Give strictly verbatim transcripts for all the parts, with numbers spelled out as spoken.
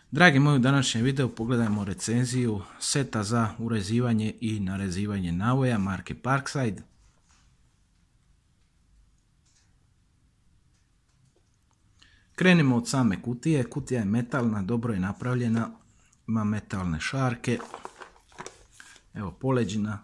Dragi moji, u današnjem videu pogledajmo recenziju seta za urezivanje i narezivanje navoja marke Parkside. Krenimo od same kutije. Kutija je metalna, dobro je napravljena, ima metalne šarke. Evo poleđina.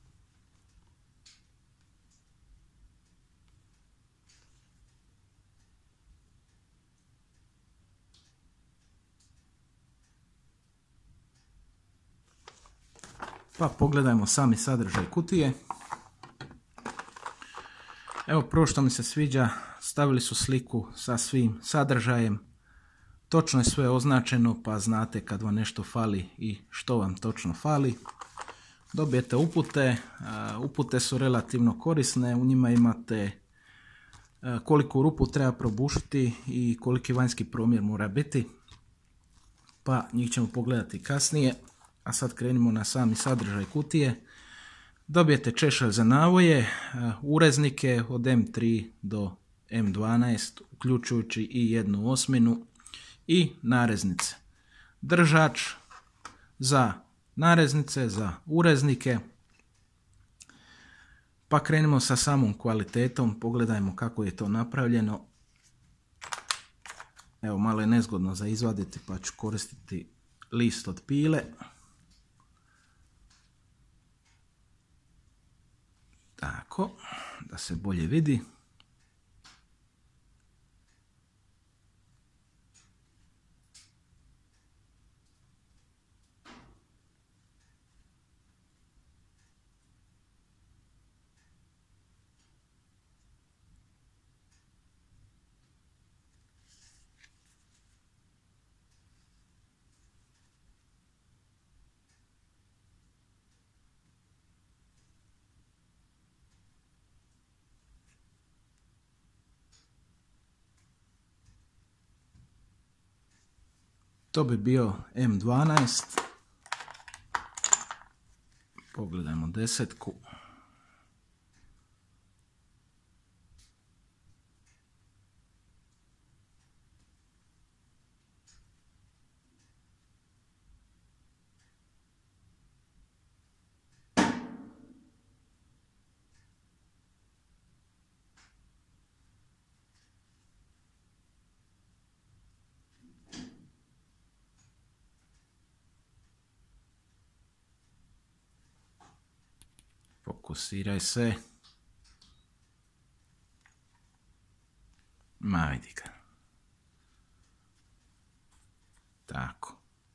Pa pogledajmo sami sadržaj kutije. Evo, prvo što mi se sviđa, stavili su sliku sa svim sadržajem. Točno je sve označeno, pa znate kad vam nešto fali i što vam točno fali. Dobijete upute. Upute su relativno korisne, u njima imate koliko rupu treba probušiti i koliki vanjski promjer mora biti. Pa njih ćemo pogledati kasnije. A sad krenimo na sami sadržaj kutije. Dobijete češelj za navoje, ureznike od em tri do em dvanaest, uključujući i jednu osminu, i nareznice. Držač za nareznice, za ureznike. Pa krenimo sa samom kvalitetom, pogledajmo kako je to napravljeno. Evo, malo je nezgodno za izvaditi, pa ću koristiti list od pile. Tako, da se bolje vidi. To bi bio em dvanaest. Pogledajmo desetku. Fokusiraj se. Ma vidi ga. Tako.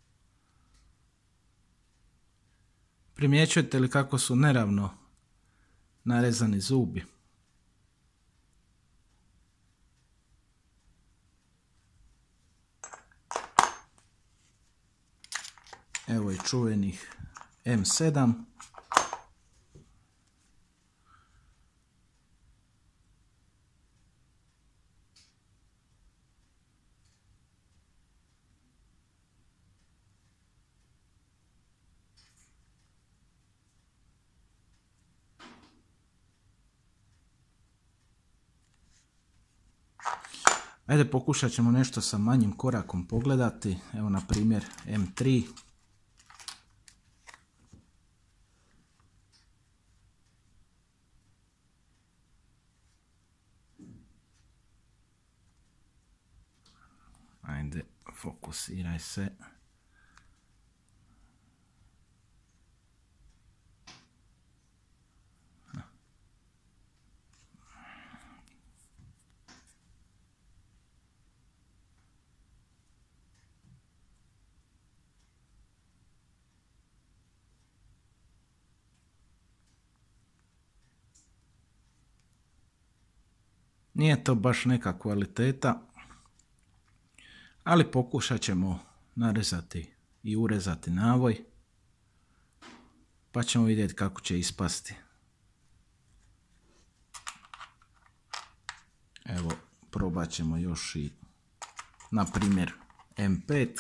Primjećujete li kako su neravno narezani zubi? Evo i čuvenih em sedam. Ajde, pokušat ćemo nešto sa manjim korakom pogledati. Evo na primjer em tri. Ajde, fokusiraj se. Nije to baš neka kvaliteta, ali pokušat ćemo narezati i urezati navoj, pa ćemo vidjeti kako će ispasti. Evo, probat ćemo još i, na primjer, em pet.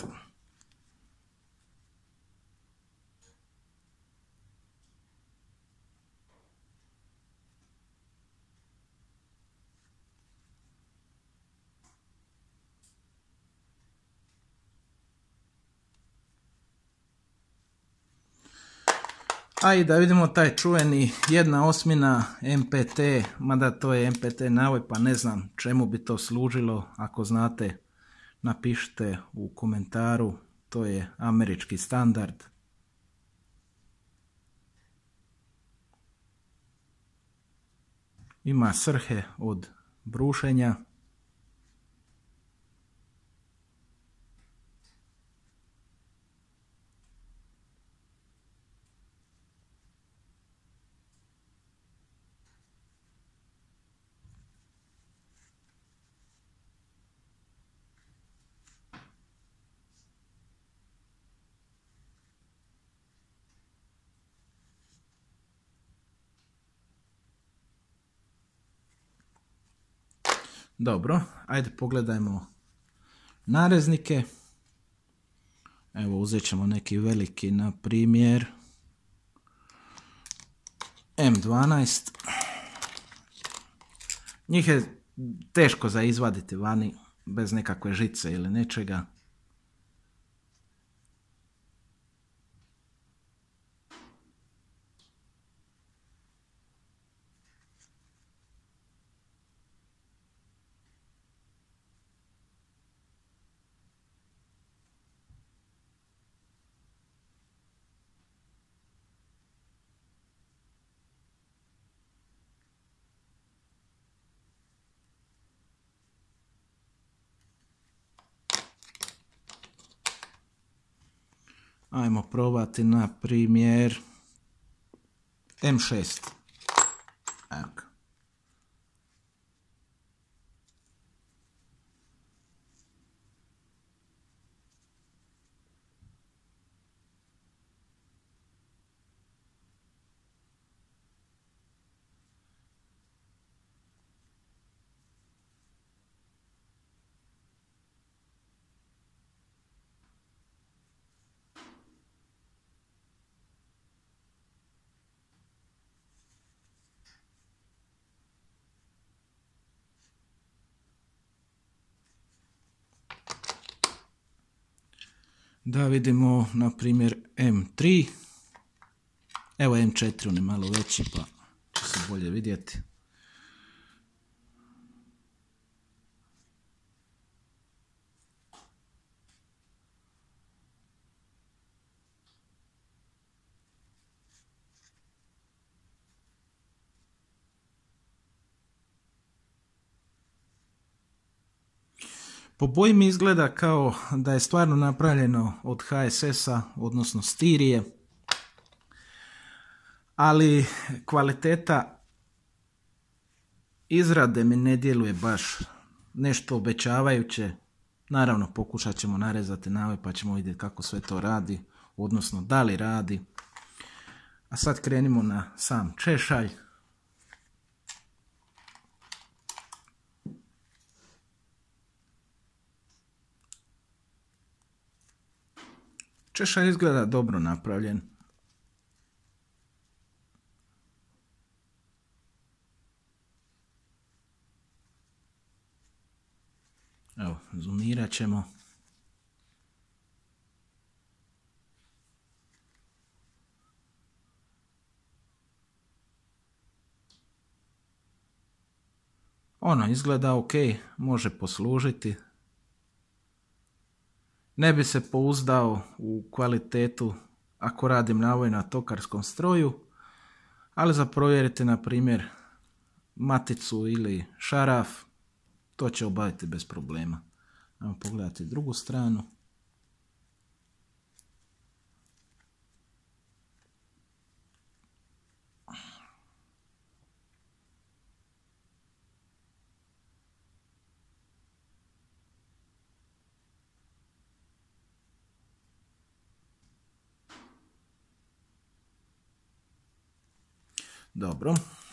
A i da vidimo taj čuveni jedna osmina M P T, mada to je M P T navoj, pa ne znam čemu bi to služilo. Ako znate, napišite u komentaru, to je američki standard. Ima svrhe od brušenja. Dobro, ajde pogledajmo nareznike. Evo uzet ćemo neki veliki, na primjer M dvanaest. Njih je teško za izvaditi vani bez nekakve žice ili nečega. Ajmo probati na primjer M šest. Evo ga. Da vidimo na primjer M tri. Evo M četiri, on je malo veći pa će se bolje vidjeti. Po boji mi izgleda kao da je stvarno napravljeno od H S S-a, odnosno stirije, ali kvaliteta izrade mi ne djeluje baš nešto obećavajuće. Naravno pokušat ćemo narezati navoj pa ćemo vidjeti kako sve to radi, odnosno da li radi. A sad krenimo na sam češalj. Češalj izgleda dobro napravljen. Evo, zoomirat ćemo. Ono izgleda ok, može poslužiti. Ne bi se pouzdao u kvalitetu ako radim navoj na tokarskom stroju, ali za provjeriti na primjer maticu ili šaraf, to će obaviti bez problema. Ajmo pogledati drugu stranu. Dobro.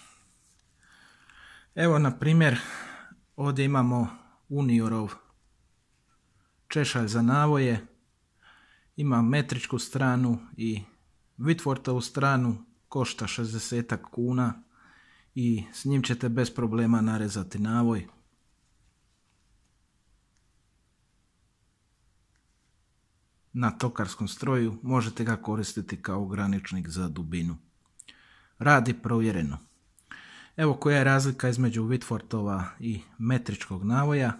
Evo na primjer ovdje imamo Uniorov češalj za navoje. Ima metričku stranu i Whitworthovu stranu, košta šezdeset kuna i s njim ćete bez problema narezati navoj. na tokarskom stroju, možete ga koristiti kao ograničnik za dubinu. Radi provjereno. Evo koja je razlika između Whitworthova i metričkog navoja.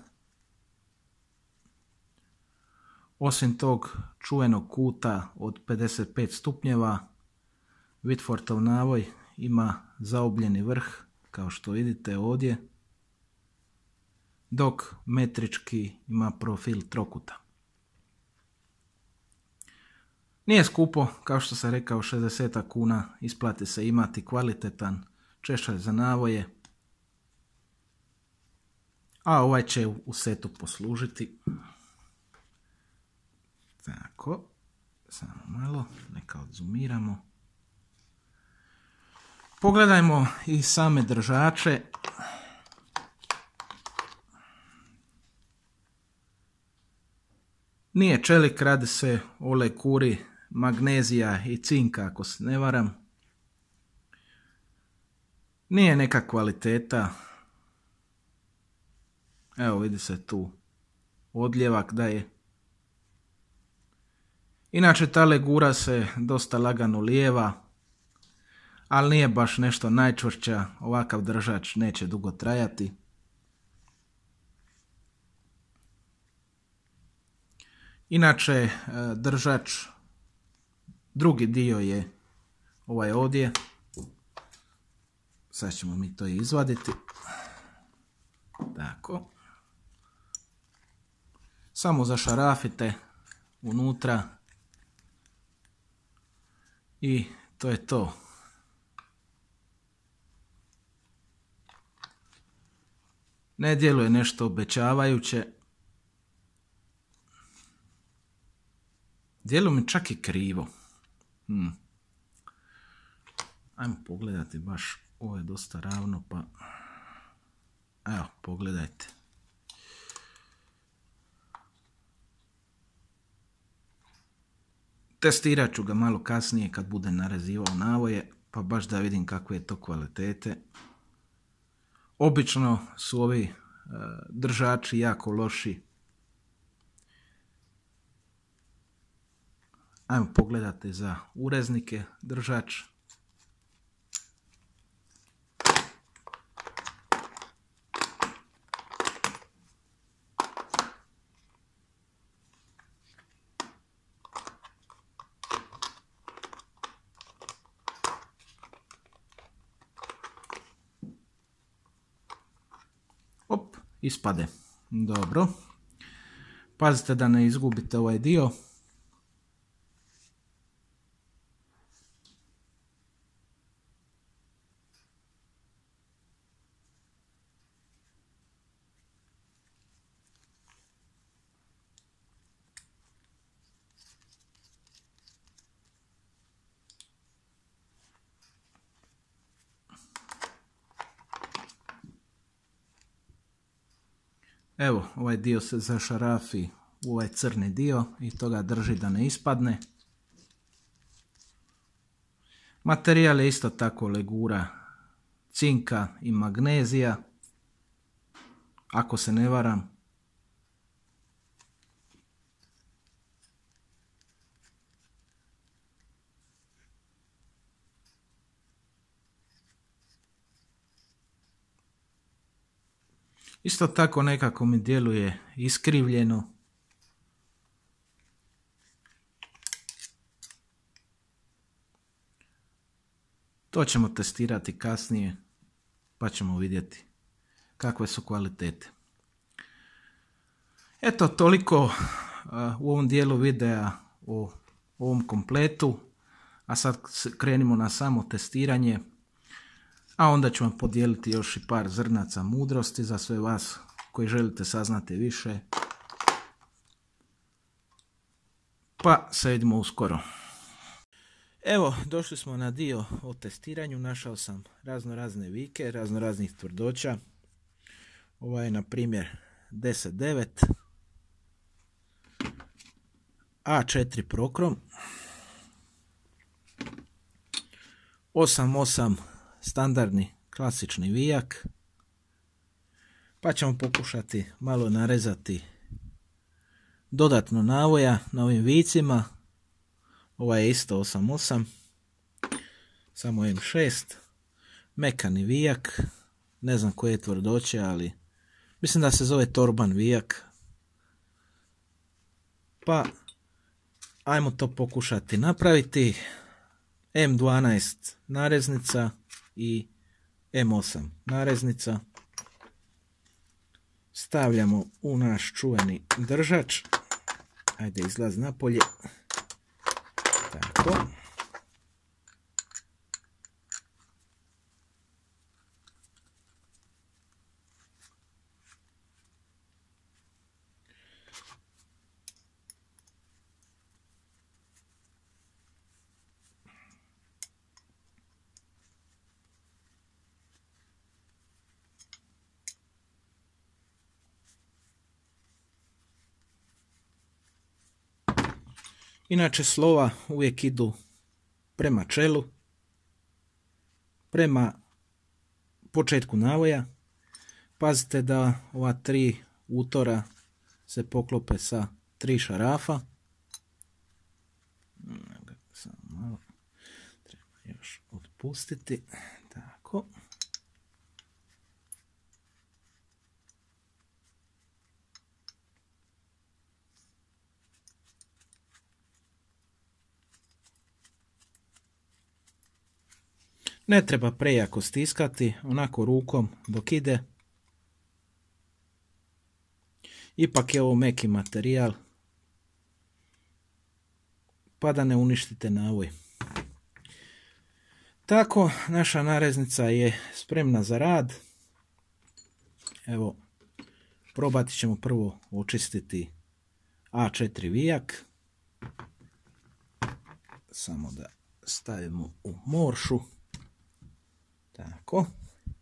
Osim tog čuvenog kuta od pedeset pet stupnjeva, Whitworthov navoj ima zaobljeni vrh, kao što vidite ovdje, dok metrički ima profil trokuta. Nije skupo, kao što sam rekao, šezdeset kuna, isplati se imati kvalitetan češalj za navoje, a ovaj će u setu poslužiti. Tako, samo malo, neka odzumiramo. Pogledajmo i same držače. Nije čelik, radi se o lekuri magnezija i cinka, ako se ne varam. Nije neka kvaliteta. Evo vidi se tu odljevak da je. Inače ta legura se dosta lagano lijeva, ali nije baš nešto najčvršća, ovakav držač neće dugo trajati. Inače držač, drugi dio je ovaj ovdje. Sad ćemo mi to izvaditi. Tako. Samo zašarafite unutra i to je to. Ne djeluje nešto obećavajuće. Djeluje mi čak i krivo. Hmm. Ajmo pogledati baš. Ovo je dosta ravno, pa evo, pogledajte. Testirat ću ga malo kasnije kad bude narezivao navoje, pa baš da vidim kakve je to kvalitete. Obično su ovi e, držači jako loši. Ajmo pogledati za ureznike držač. Op, ispade. Dobro. Pazite da ne izgubite ovaj dio. Evo, ovaj dio se zašarafi u ovaj crni dio i to ga drži da ne ispadne. Materijal je isto tako legura cinka i magnezija, ako se ne varam. Isto tako nekako mi djeluje iskrivljeno. To ćemo testirati kasnije, pa ćemo vidjeti kakve su kvalitete. Eto, toliko uh, u ovom dijelu videa o ovom kompletu, a sad krenimo na samo testiranje. A onda ću vam podijeliti još i par zrnaca mudrosti za sve vas koji želite saznati više. Pa se vidimo uskoro. Evo, došli smo na dio o testiranju. Našao sam razno razne vike, razno raznih tvrdoća. Ovo je na primjer deset devet, A četiri Prokrom, osam osam standardni klasični vijak, pa ćemo pokušati malo narezati dodatno navoja na ovim vicima. Ovaj je isto osam osam, samo em šest, mekani vijak, ne znam koje je tvrdoće, ali mislim da se zove torban vijak. Pa ajmo to pokušati napraviti. em dvanaest nareznica i em osam nareznica. Stavljamo u naš čuveni držač. Ajde, izlaz napolje. Tako. Inače slova uvijek idu prema čelu, prema početku navoja. Pazite da ova tri utora se poklope sa tri šarafa. Samo malo treba još otpustiti. Tako. Ne treba prejako stiskati, onako rukom dok ide. Ipak je ovo meki materijal, pa da ne uništite navoj. Tako, naša nareznica je spremna za rad. Evo, probati ćemo prvo očistiti a četiri vijak. Samo da stavimo u moršu. Tako.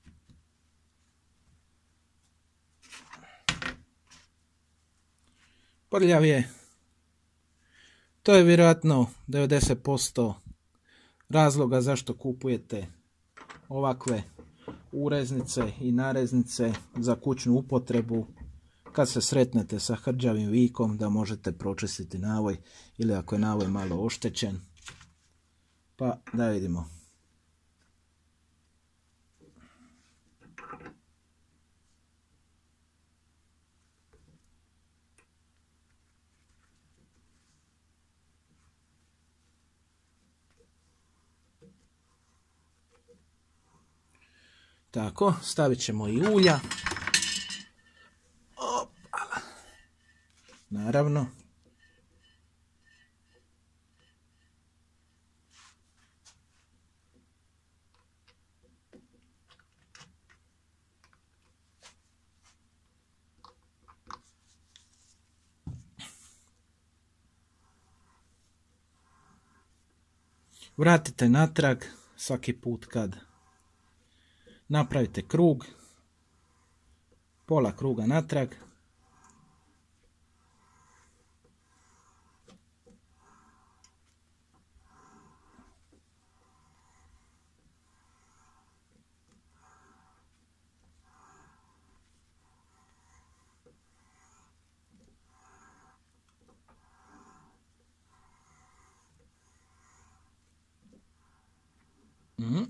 Prljav je. To je vjerojatno devedeset posto razloga zašto kupujete ovakve ureznice i nareznice za kućnu upotrebu. Kad se sretnete sa hrđavim vikom da možete pročistiti navoj ili ako je navoj malo oštećen. Pa da vidimo. Tako, stavit ćemo i ulja. Opa. Naravno. Vratite natrag svaki put kad napravite krug, pola kruga natrag. Mm.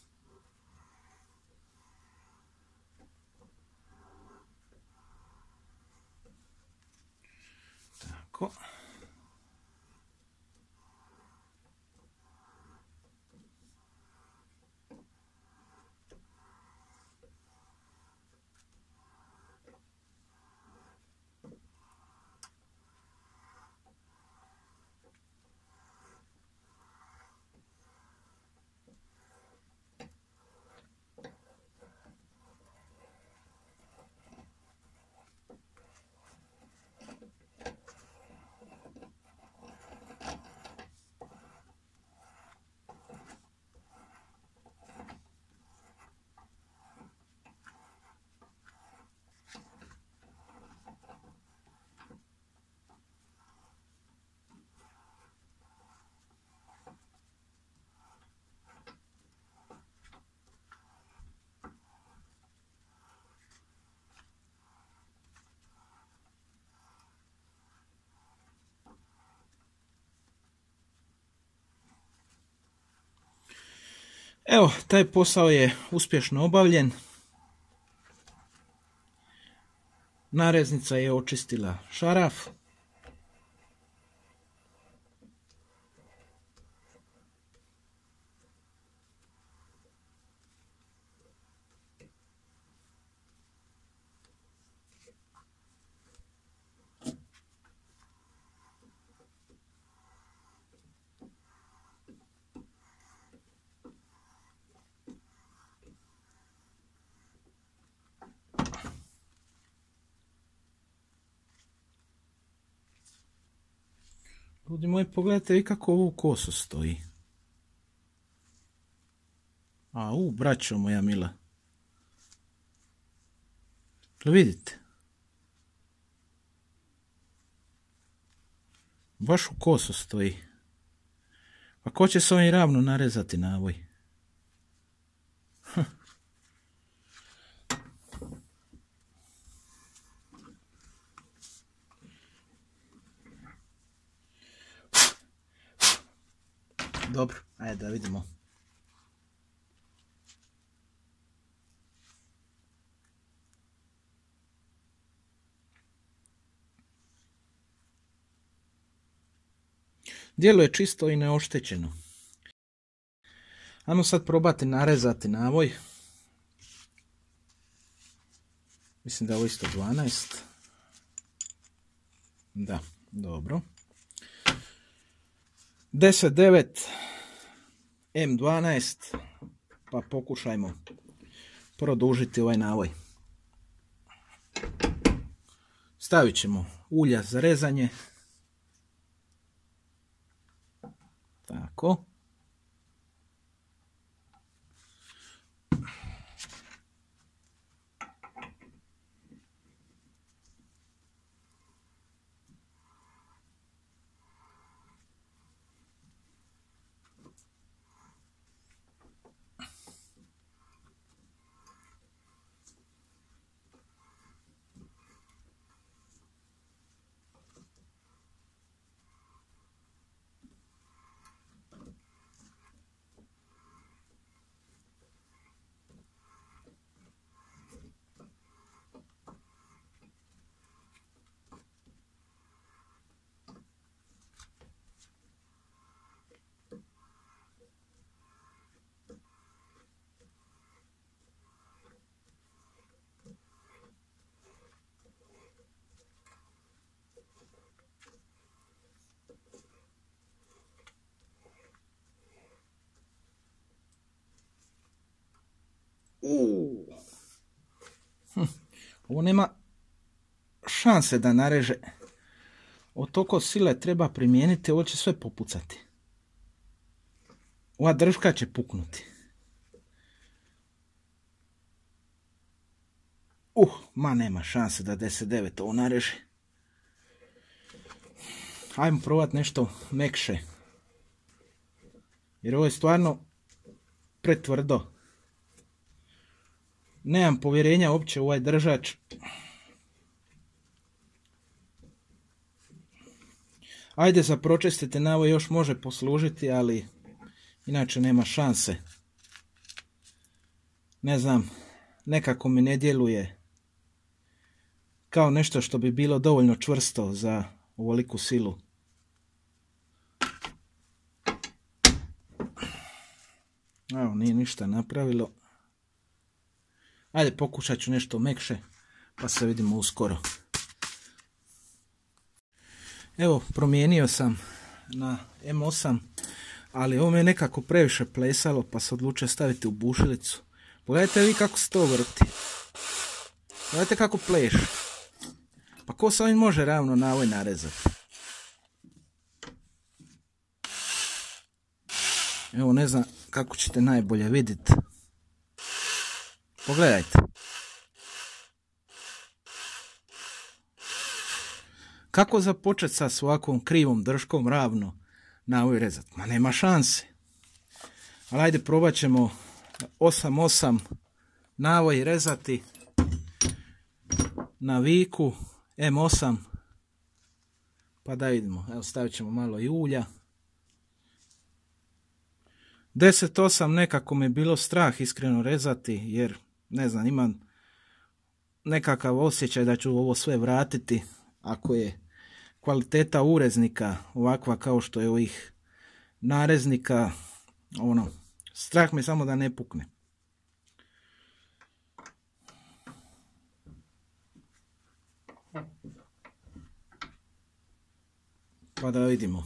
Tako. Evo, taj posao je uspješno obavljen. Nareznica je očistila šaraf. Ljudi moji, pogledajte vi kako ovo u kosu stoji. A, u, braćo moja mila. To vidite? Baš u kosu stoji. Pa ko će se ovim ravno narezati na ovoj? Hm. Dobro, ajde da vidimo. Dijelo je čisto i neoštećeno. Ajmo sad probati narezati navoj. Mislim da je ovo isto dvanaest. Da, dobro. deset devet M dvanaest, pa pokušajmo produžiti ovaj navoj. Stavit ćemo ulja za rezanje. Tako. Uh. Hm. Ovo nema šanse da nareže. Od toliko sile treba primijeniti, ovo će sve popucati. Ova držka će puknuti. Uh, ma nema šanse da deset devet ovo nareže. Ajmo probati nešto mekše. Jer ovo je stvarno pretvrdo. Nemam povjerenja uopće u ovaj držač. Ajde, za pročistite navoj još može poslužiti, ali inače nema šanse. Ne znam, nekako mi ne djeluje kao nešto što bi bilo dovoljno čvrsto za ovoliku silu. Evo, nije ništa napravilo. Ajde, pokušat ću nešto mekše, pa se vidimo uskoro. Evo, promijenio sam na M osam, ali ovo me je nekako previše plesalo, pa se odlučio staviti u bušilicu. Pogledajte vi kako se to vrti. Pogledajte kako pleš. Pa ko se ovim može ravno na ovoj narezati? Evo, ne znam kako ćete najbolje vidjeti. Pogledajte. Kako započeti sa ovakvom krivom držkom ravno na ovoj rezat? Ma nema šanse. Ali ajde, probat ćemo osam osam navoj rezati na viku M osam. Pa da vidimo. Evo, stavit ćemo malo i ulja. deset osam nekako mi je bilo strah iskreno rezati, jer ne znam, imam nekakav osjećaj da ću ovo sve vratiti ako je kvaliteta ureznika ovakva kao što je ovih nareznika, ono, strah me samo da ne pukne. Pa da vidimo.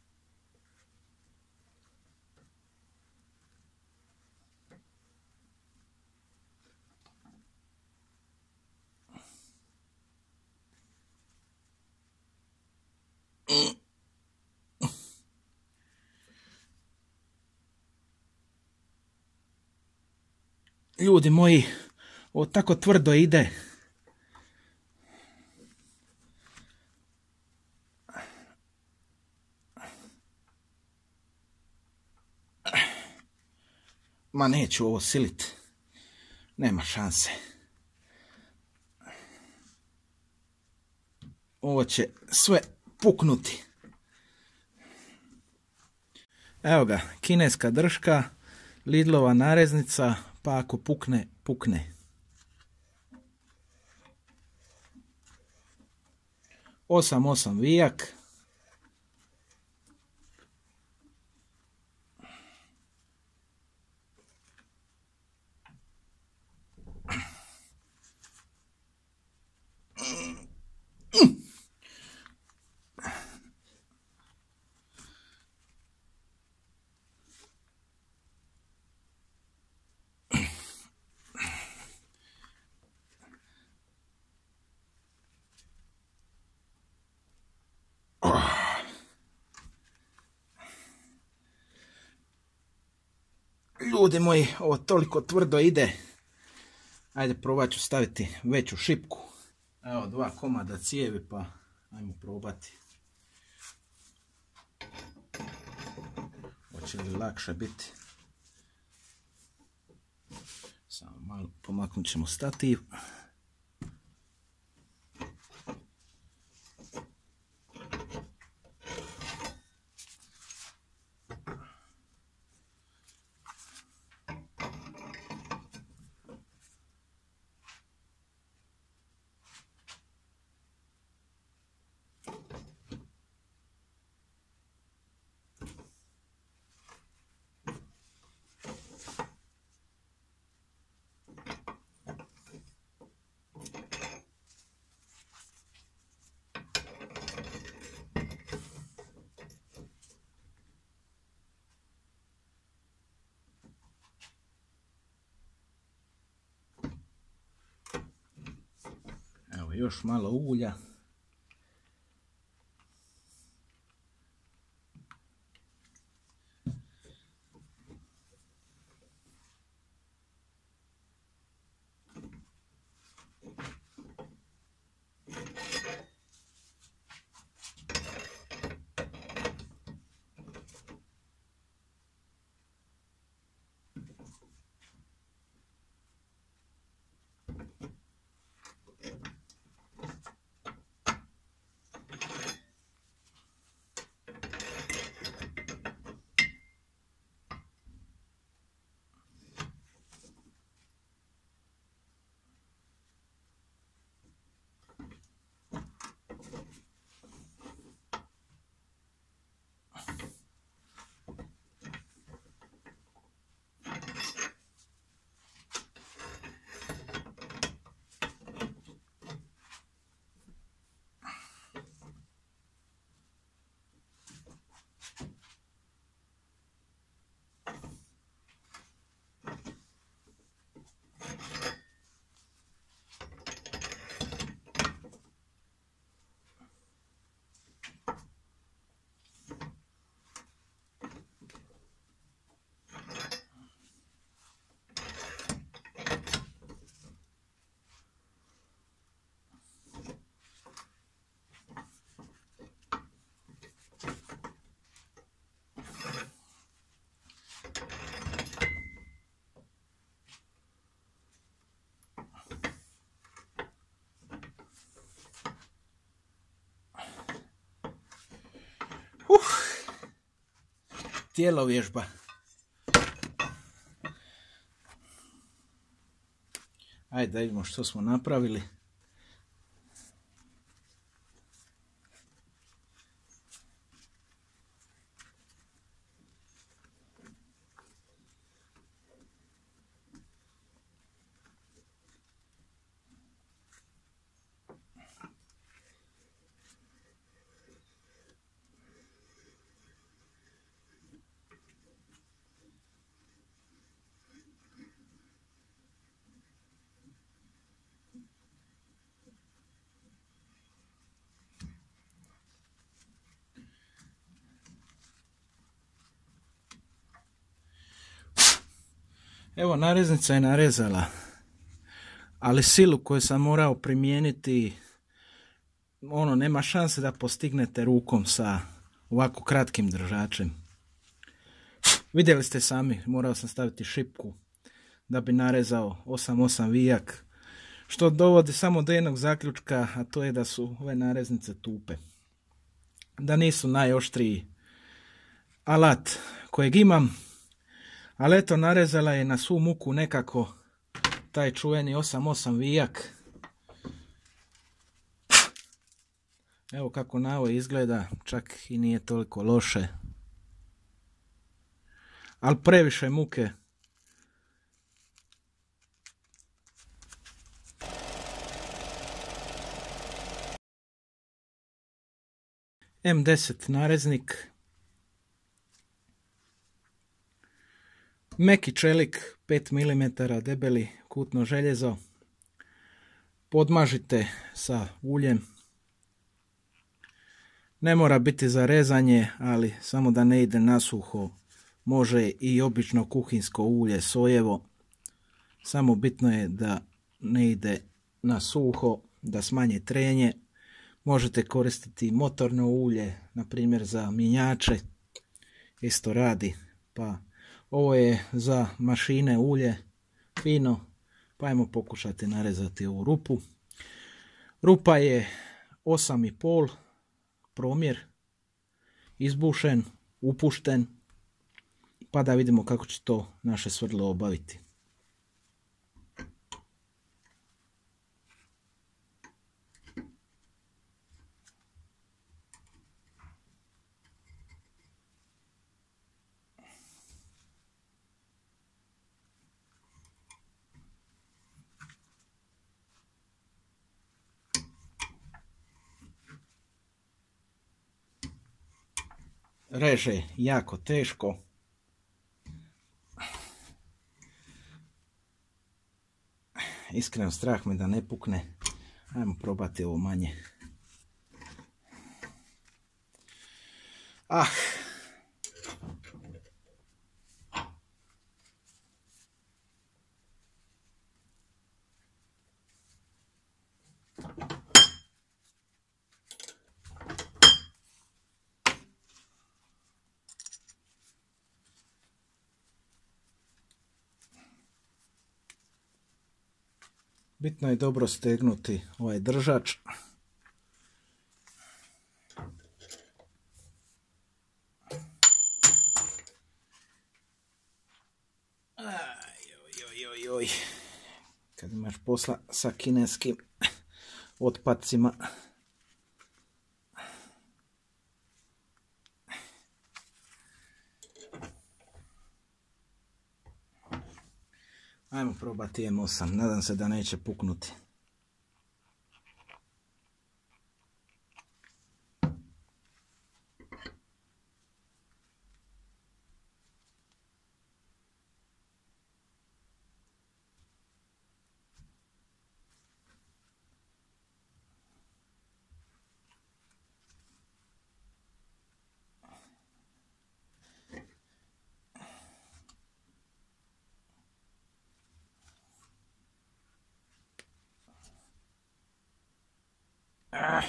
Ljudi moji, ovo tako tvrdo ide. Ma neću ovo siliti. Nema šanse. Ovo će sve puknuti. Evo ga, kineska drška, Lidlova nareznica, pa ako pukne, pukne. osam osam vijak. Ljudi moji, ovo toliko tvrdo ide. Ajde, probat ću staviti veću šipku. Evo, dva komada cijevi, pa ajmo probati. Hoće li lakše biti? Samo malo pomaknut ćemo stativ. Još malo ulja. Tijelo vježba. Ajde da vidimo što smo napravili. Evo, nareznica je narezala, ali silu koju sam morao primijeniti, ono, nema šanse da postignete rukom sa ovako kratkim držačem. Vidjeli ste sami, morao sam staviti šipku da bi narezao osam osam vijak, što dovodi samo do jednog zaključka, a to je da su ove nareznice tupe. Da nisu najoštriji alat kojeg imam, ali eto, narezala je na svu muku nekako taj čuveni osam osam vijak. Evo kako na ovo izgleda, čak i nije toliko loše. Ali previše muke. M deset nareznik. Meki čelik, pet milimetara debeli kutno željezo. Podmažite sa uljem. Ne mora biti za rezanje, ali samo da ne ide nasuho. Može i obično kuhinsko ulje, sojevo. Samo bitno je da ne ide na suho, da smanji trenje. Možete koristiti motorno ulje, na primjer za mjenjače. Isto radi. Pa ovo je za mašine ulje, fino. Pa ajmo pokušati narezati ovu rupu. Rupa je osam i pol, promjer, izbušen, upušten. Pa da vidimo kako će to naše svrdlo obaviti. Reže jako teško. Iskreno strah me da ne pukne. Ajmo probati ovo manje. Ah. Bitno je dobro stegnuti ovaj držač. Oj, kad imaš posla sa kineskim otpadcima. Ajmo probati M osam, nadam se da neće puknuti. Ah.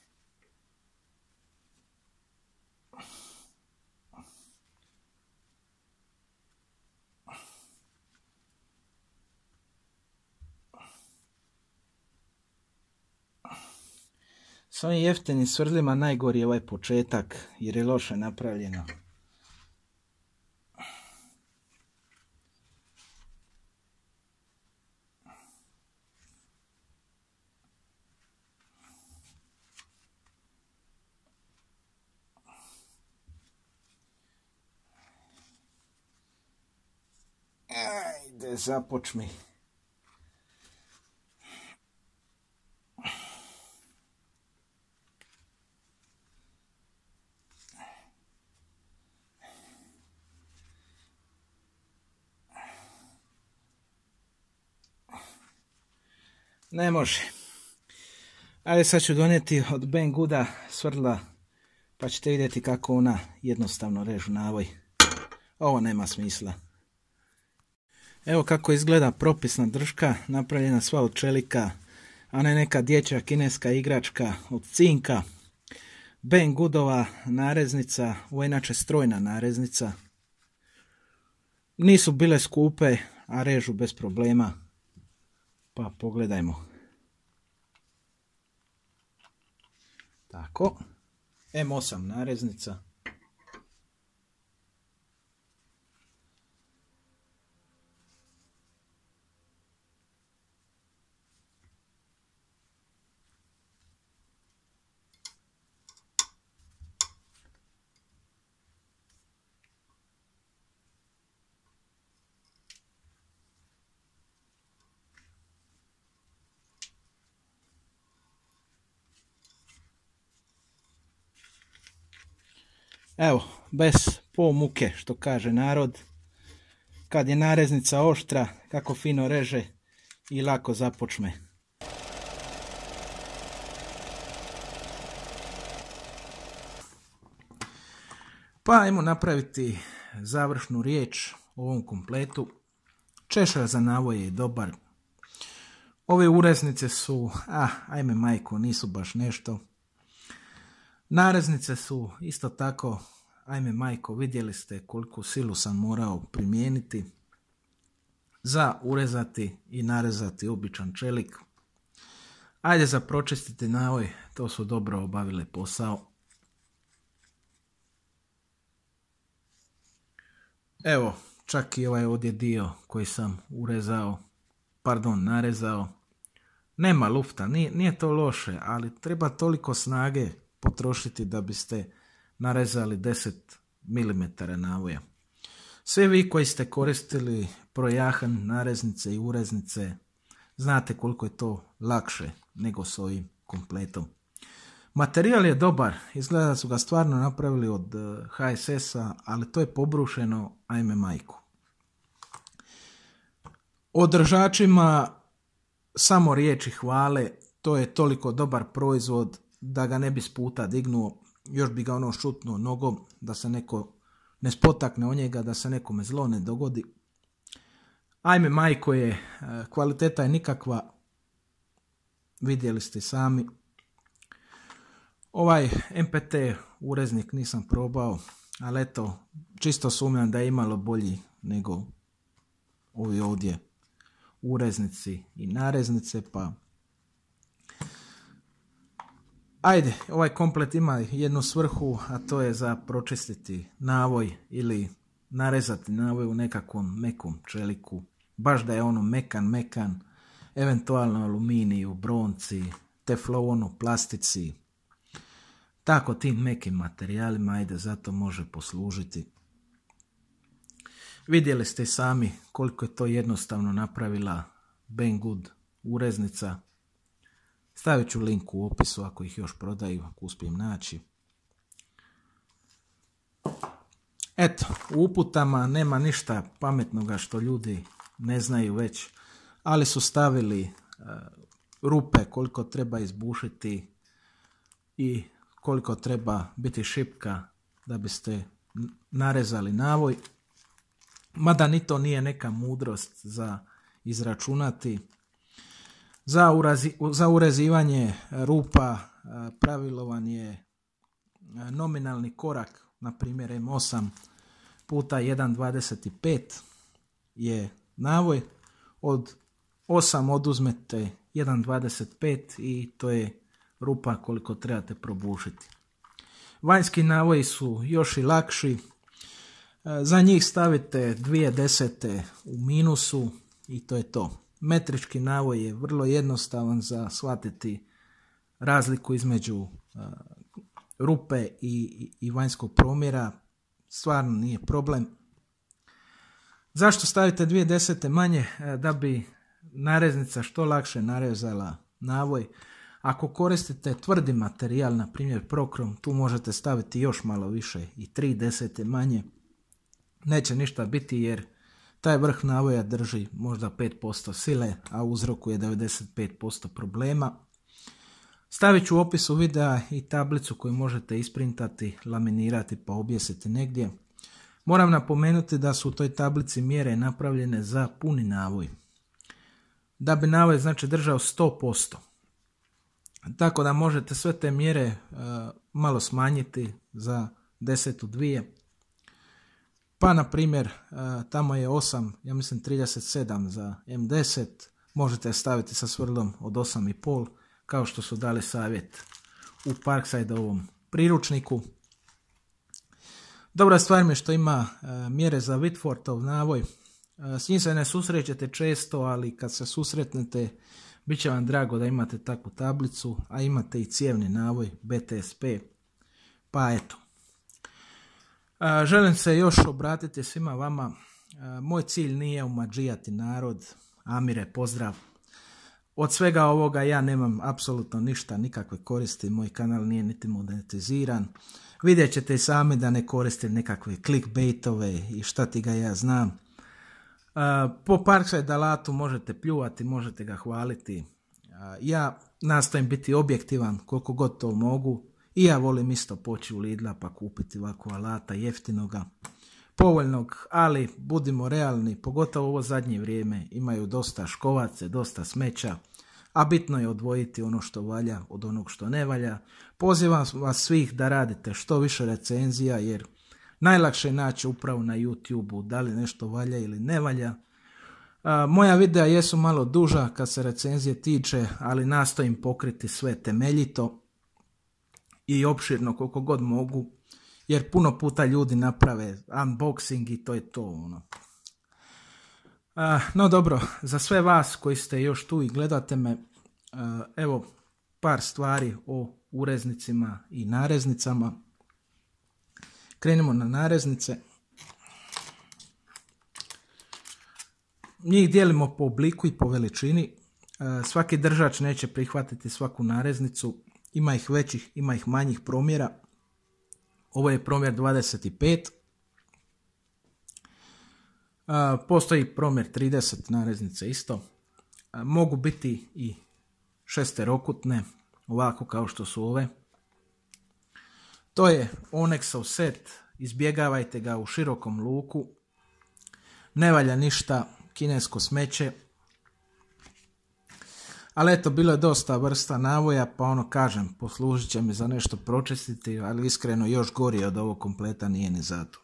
S ovim jeftinim svrdlima najgori je ovaj početak jer je loše napravljeno. Ajde, započmi. Ne može. Ajde, sad ću donijeti od Banggooda svrdla, pa ćete vidjeti kako ona jednostavno režu navoj. Ovo nema smisla. Evo kako izgleda propisna drška, napravljena sva od čelika, a ne neka dječja kineska igračka od cinka. Banggoodova nareznica, ovo je inače strojna nareznica. Nisu bile skupe, a režu bez problema. Pa pogledajmo. Tako. M osam nareznica. Evo, bez po muke, što kaže narod. Kad je nareznica oštra, kako fino reže i lako započme. Pa ajmo napraviti završnu riječ o ovom kompletu. Češalj za navoj je dobar. Ove ureznice su, ah, ajme majko, nisu baš nešto. Nareznice su isto tako, ajme majko, vidjeli ste koliko silu sam morao primijeniti za urezati i narezati običan čelik. Ajde za pročistiti navoj, to su dobro obavile posao. Evo, čak i ovaj ovdje dio koji sam urezao, pardon, narezao. Nema lufta, nije, nije to loše, ali treba toliko snage potrošiti da biste narezali deset milimetara navoja. Sve vi koji ste koristili projahan nareznice i ureznice, znate koliko je to lakše nego s ovim kompletom. Materijal je dobar, izgleda da su ga stvarno napravili od H S S-a, ali to je pobrušeno, ajme majku. O držačima samo riječi hvale, to je toliko dobar proizvod da ga ne bi s puta dignuo, još bi ga ono šutnuo nogom, da se neko ne spotakne o njega, da se nekome zlo ne dogodi. Ajme majko je, kvaliteta je nikakva, vidjeli ste sami. Ovaj M P T ureznik nisam probao, ali eto, čisto sumnjam da je imalo bolji nego ovi ovdje ureznici i nareznice, pa ajde, ovaj komplet ima jednu svrhu, a to je za pročistiti navoj ili narezati navoj u nekakvom mekom čeliku. Baš da je ono mekan, mekan, eventualno aluminiju, bronci, teflonu, plastici. Tako tim mekim materijalima, ajde, zato može poslužiti. Vidjeli ste sami koliko je to jednostavno napravila Banggood ureznica. Stavit ću link u opisu ako ih još prodaju, ako uspijem naći. Eto, u uputama nema ništa pametnoga što ljudi ne znaju već, ali su stavili uh, rupe koliko treba izbušiti i koliko treba biti šipka da biste narezali navoj. Mada ni to nije neka mudrost za izračunati. Za, urazi, za urezivanje rupa pravilovan je nominalni korak, na primjer M osam puta jedan zarez dvadeset pet je navoj. Od osam oduzmete jedan zarez dvadeset pet i to je rupa koliko trebate probušiti. Vanjski navoji su još i lakši. Za njih stavite dvije desete u minusu i to je to. Metrički navoj je vrlo jednostavan za shvatiti razliku između uh, rupe i, i vanjskog promjera. Stvarno nije problem. Zašto stavite dvije desete manje? Da bi nareznica što lakše narezala navoj. Ako koristite tvrdi materijal, na primjer prokrom, tu možete staviti još malo više i tri desete manje. Neće ništa biti jer taj vrh navoja drži možda pet posto sile, a uzrokuje devedeset pet posto problema. Stavit ću u opisu videa i tablicu koju možete isprintati, laminirati pa objesiti negdje. Moram napomenuti da su u toj tablici mjere napravljene za puni navoj. Da bi navoj znači držao sto posto. Tako da možete sve te mjere uh, malo smanjiti za desetu dvije. Pa na primjer uh, tamo je osam, ja mislim trideset sedam za em deset. Možete staviti sa svrdlom od osam i pol kao što su dali savjet u Parkside-ovom priručniku. Dobra stvar mi je što ima uh, mjere za Whitfordov navoj. Uh, s njim se ne susrećete često, ali kad se susretnete bit će vam drago da imate takvu tablicu, a imate i cijevni navoj B T S P. Pa eto. Uh, želim se još obratiti svima vama. Uh, moj cilj nije umađijati narod. Amire, pozdrav. Od svega ovoga ja nemam apsolutno ništa, nikakve koristi. Moj kanal nije niti monetiziran. Vidjet ćete i sami da ne koristim nekakve clickbaitove i šta ti ga ja znam. Uh, po Parkside alatu možete pljuvati, možete ga hvaliti. Uh, ja nastojim biti objektivan koliko god to mogu. I ja volim isto poći u Lidla pa kupiti ovako alata jeftinoga, povoljnog, ali budimo realni, pogotovo ovo zadnje vrijeme imaju dosta škovace, dosta smeća, a bitno je odvojiti ono što valja od onog što ne valja. Pozivam vas svih da radite što više recenzija jer najlakše je naći upravo na YouTube-u da li nešto valja ili ne valja. A, moja videa jesu malo duža kad se recenzije tiče, ali nastojim pokriti sve temeljito i opširno koliko god mogu, jer puno puta ljudi naprave unboxing i to je to. Ono. A, no dobro, za sve vas koji ste još tu i gledate me, a, evo par stvari o ureznicima i nareznicama. Krenimo na nareznice. Njih dijelimo po obliku i po veličini. Svaki držač neće prihvatiti svaku nareznicu. Ima ih većih, ima ih manjih promjera. Ovo je promjer dvadeset pet. Postoji promjer trideset nareznice isto. Mogu biti i šesterokutne, ovako kao što su ove. To je Onexov set, izbjegavajte ga u širokom luku, ne valja ništa, kinesko smeće. Ali eto, bilo je dosta vrsta navoja, pa ono kažem, poslužit će mi za nešto pročistiti, ali iskreno još gori od ovog kompleta nije ni zato.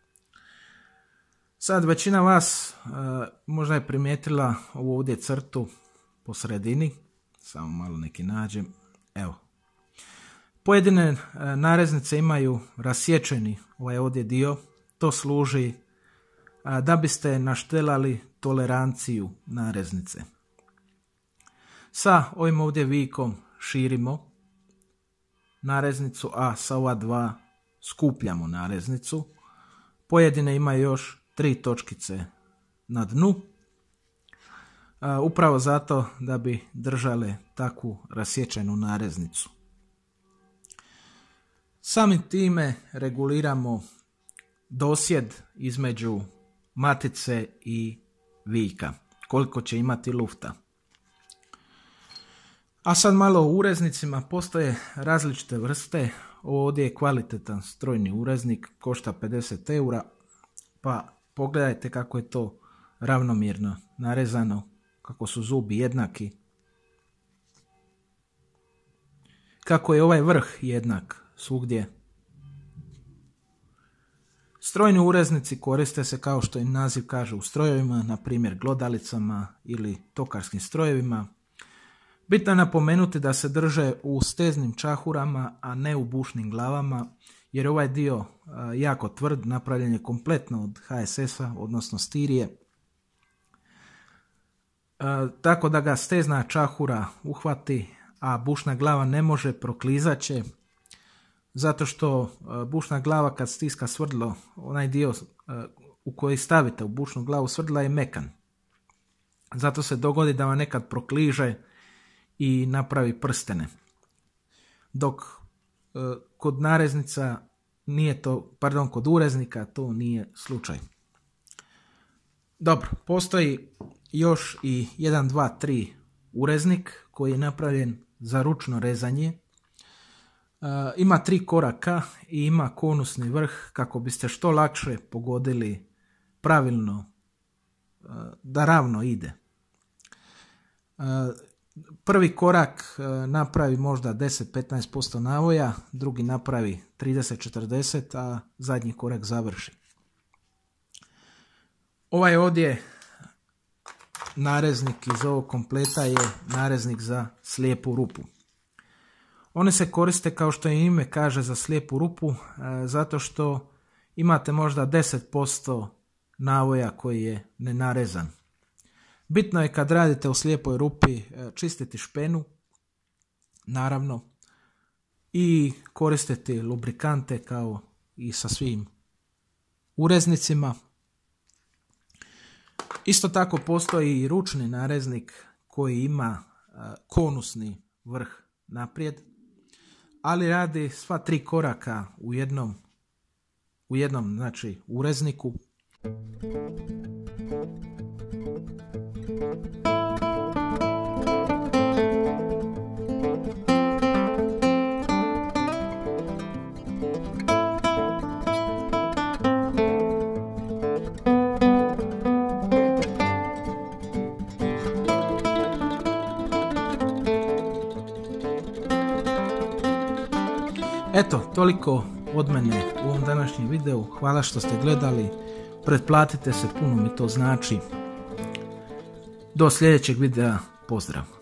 Sad većina vas uh, možda je primijetila ovu ovdje crtu po sredini, samo malo neki nađem, evo. Pojedine nareznice imaju rasječeni ovaj ovdje dio, to služi da biste naštelali toleranciju nareznice. Sa ovim ovdje vikom širimo nareznicu, a sa ova dva skupljamo nareznicu. Pojedine imaju još tri točkice na dnu, upravo zato da bi držale takvu rasječenu nareznicu. Samim time reguliramo dosjed između matice i vika, koliko će imati lufta. A sad malo o ureznicima, postoje različite vrste. Ovo ovdje je kvalitetan strojni ureznik, košta pedeset eura, pa pogledajte kako je to ravnomjerno narezano, kako su zubi jednaki, kako je ovaj vrh jednak svugdje. Strojni ureznici koriste se kao što im naziv kaže u strojevima, na primjer glodalicama ili tokarskim strojevima. Bitno je napomenuti da se drže u steznim čahurama, a ne u bušnim glavama, jer ovaj dio a, jako tvrd, napravljen je kompletno od H S S-a, odnosno stirije. A, tako da ga stezna čahura uhvati, a bušna glava ne može, proklizat će, zato što a, bušna glava kad stiska svrdlo, onaj dio a, u koji stavite u bučnu glavu svrdla je mekan. Zato se dogodi da vam nekad prokliže i napravi prstene. Dok e, kod nareznica nije to, pardon, kod ureznika to nije slučaj. Dobro, postoji još i jedan, dva, tri ureznik koji je napravljen za ručno rezanje. E, ima tri koraka i ima konusni vrh kako biste što lakše pogodili pravilno e, da ravno ide. E, prvi korak e, napravi možda deset do petnaest posto navoja, drugi napravi trideset do četrdeset, a zadnji korak završi. Ovaj ovdje nareznik iz ovog kompleta je nareznik za slijepu rupu. One se koriste, kao što je ime kaže, za slijepu rupu, zato što imate možda deset posto navoja koji je nenarezan. Bitno je kad radite u slijepoj rupi čistiti špenu, naravno, i koristiti lubrikante kao i sa svim ureznicima. Isto tako postoji i ručni nareznik koji ima konusni vrh naprijed, ali radi sva tri koraka u jednom, u jednom znači urezniku. Eto, toliko od mene u ovom današnjem videu. Hvala što ste gledali. Pretplatite se, puno mi to znači. Do sljedećeg videa, pozdrav!